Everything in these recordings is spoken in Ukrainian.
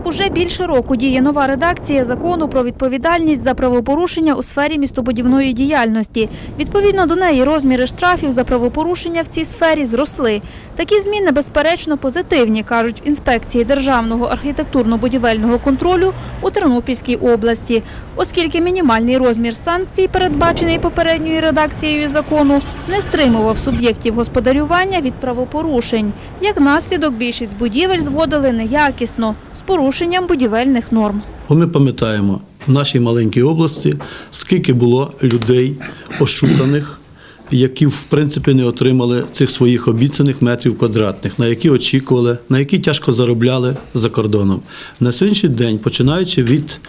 Уже більше року діє нова редакція закону про відповідальність за правопорушення у сфері містобудівної діяльності. Відповідно до неї розміри штрафів за правопорушення в цій сфері зросли. Такі зміни, безперечно, позитивні, кажуть в інспекції Державного архітектурно-будівельного контролю у Тернопільській області, оскільки мінімальний розмір санкцій, передбачений попередньою редакцією закону, не стримував суб'єктів господарювання від правопорушень. Як наслідок, більшість будівель зводили неякісно, з порушенням будівельних норм. Ми пам'ятаємо в нашій маленькій області, скільки було людей ошуканих, які, в принципі, не отримали цих своїх обіцяних метрів квадратних, на які очікували, на які тяжко заробляли за кордоном. На сьогоднішній день, починаючи від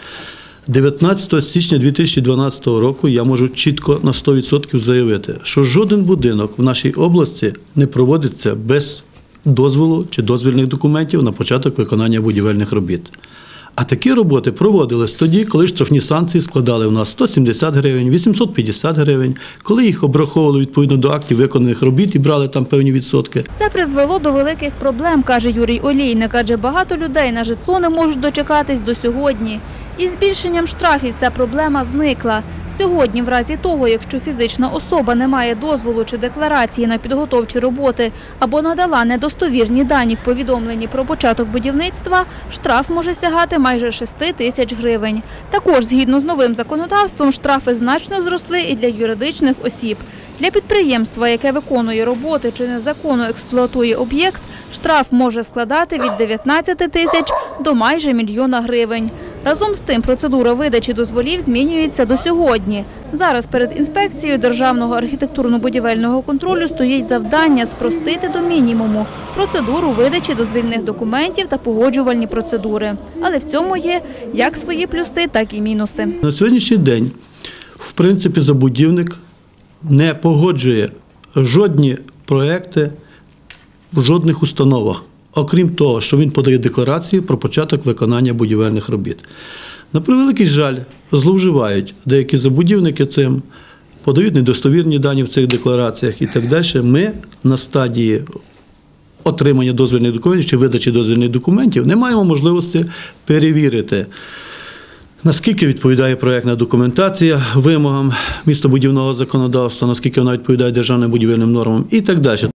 19 січня 2012 року, я можу чітко на 100% заявити, що жоден будинок в нашій області не проводиться без дозволу чи дозвільних документів на початок виконання будівельних робіт. А такі роботи проводились тоді, коли штрафні санкції складали в нас 170 гривень, 850 гривень, коли їх обраховували відповідно до актів виконаних робіт і брали там певні відсотки. Це призвело до великих проблем, каже Юрій Олійник, адже багато людей на житло не можуть дочекатись до сьогодні. Із збільшенням штрафів ця проблема зникла. Сьогодні, в разі того, якщо фізична особа не має дозволу чи декларації на підготовчі роботи або надала недостовірні дані в повідомленні про початок будівництва, штраф може сягати майже 6 тисяч гривень. Також, згідно з новим законодавством, штрафи значно зросли і для юридичних осіб. Для підприємства, яке виконує роботи чи незаконно експлуатує об'єкт, штраф може складати від 19 тисяч до майже 1 мільйона гривень. Разом з тим, процедура видачі дозволів змінюється до сьогодні. Зараз перед інспекцією Державного архітектурно-будівельного контролю стоїть завдання спростити до мінімуму процедуру видачі дозвільних документів та погоджувальні процедури. Але в цьому є як свої плюси, так і мінуси. На сьогоднішній день, в принципі, забудівник не погоджує жодні проекти в жодних установах, окрім того, що він подає декларації про початок виконання будівельних робіт. На превеликий жаль, зловживають деякі забудівники цим, подають недостовірні дані в цих деклараціях і так далі. Ми на стадії отримання дозвільних документів чи видачі дозвільних документів не маємо можливості перевірити, наскільки відповідає проєктна документація вимогам містобудівного законодавства, наскільки вона відповідає державним будівельним нормам і так далі.